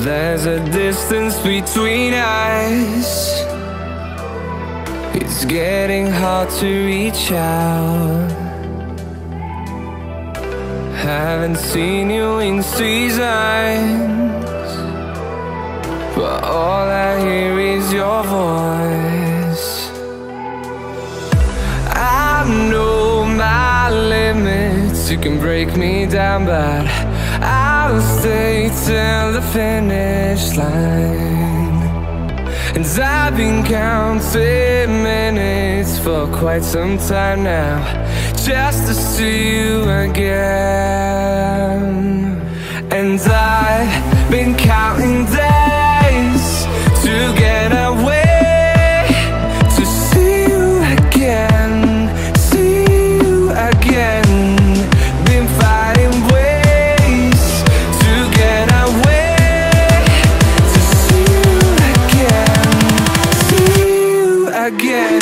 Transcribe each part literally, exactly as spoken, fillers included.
There's a distance between us. It's getting hard to reach out. Haven't seen you in seasons, but all I hear is your voice. I know my limits, you can break me down, but I'll stay till the finish line. And I've been counting minutes for quite some time now, just to see you again. And I've been counting days to get away, to see you again, see you again. Been fighting ways to get away, to see you again, see you again.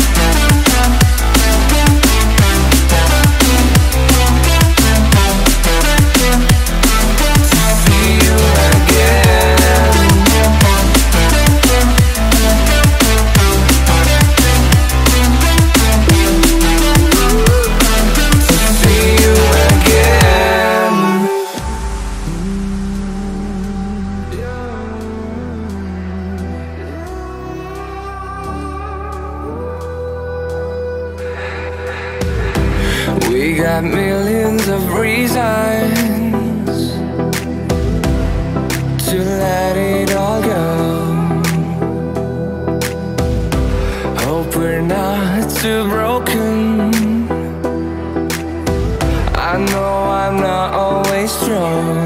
We got millions of reasons to let it all go. Hope we're not too broken. I know I'm not always strong.